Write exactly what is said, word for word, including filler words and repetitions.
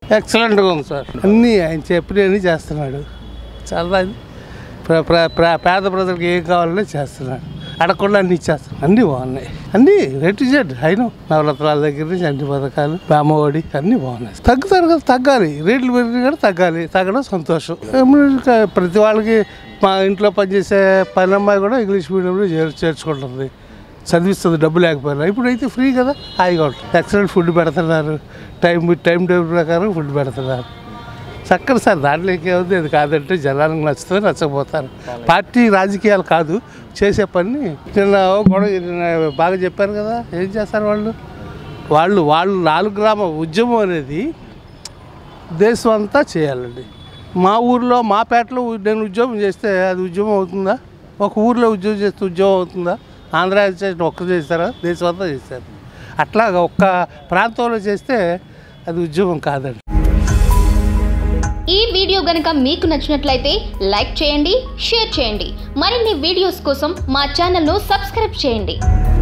ఎక్సలెంట్గా ఉంది సార్. అన్నీ ఆయన చెప్పినవన్నీ చేస్తున్నాడు. చాలా పేద ప్రజలకు ఏం కావాలనే చేస్తున్నాడు. అడగకుండా అన్ని ఇచ్చేస్తాను. అన్నీ బాగున్నాయి. అన్నీ రెడ్ జెడ్ అయినా నవరత్నాల దగ్గర నుంచి అన్ని పథకాలు బామ్మఒడి అన్నీ బాగున్నాయి. తగ్గుతారు కదా, తగ్గాలి. రేట్లు పెరిగి కూడా తగ్గాలి. తగ్గడం సంతోషం. ప్రతి వాళ్ళకి మా ఇంట్లో పనిచేసే పని అమ్మాయి కూడా ఇంగ్లీష్ మీడియంలో చేర్చుకుంటుంది, చదివిస్తుంది డబ్బు లేకపోయినా. ఇప్పుడైతే ఫ్రీ కదా, హాయిగా ఉంటుంది. ఎక్సలెంట్ ఫుడ్ పెడుతున్నారు. టైం టైం టేబుల్ ప్రకారం ఫుడ్ పెడుతున్నారు. చక్కని సార్. దాంట్లో ఇంకేముంది, అది కాదంటే జనానికి నచ్చుతుంది, నచ్చకపోతారు. పార్టీ రాజకీయాలు కాదు, చేసే పని. నిన్న గొడవ బాగా చెప్పారు కదా, ఏం చేస్తారు వాళ్ళు వాళ్ళు వాళ్ళు నాలుగు గ్రామ ఉద్యమం అనేది దేశం అంతా చేయాలండి. మా ఊర్లో మా పేటలో నేను ఉద్యోగం చేస్తే అది ఉద్యమం అవుతుందా? ఒక ఊర్లో ఉద్యోగం చేస్తే ఉద్యోగం అవుతుందా? ఆంధ్ర చేసిన ఒక్క చేస్తారా? దేశం అంతా చేస్తారు. అట్లాగా ఒక్క ప్రాంతంలో చేస్తే అది ఉద్యమం కాదండి. ఈ వీడియో గనుక మీకు నచ్చినట్లయితే లైక్ చేయండి, షేర్ చేయండి. మరిన్ని వీడియోస్ కోసం మా ఛానల్ను సబ్స్క్రైబ్ చేయండి.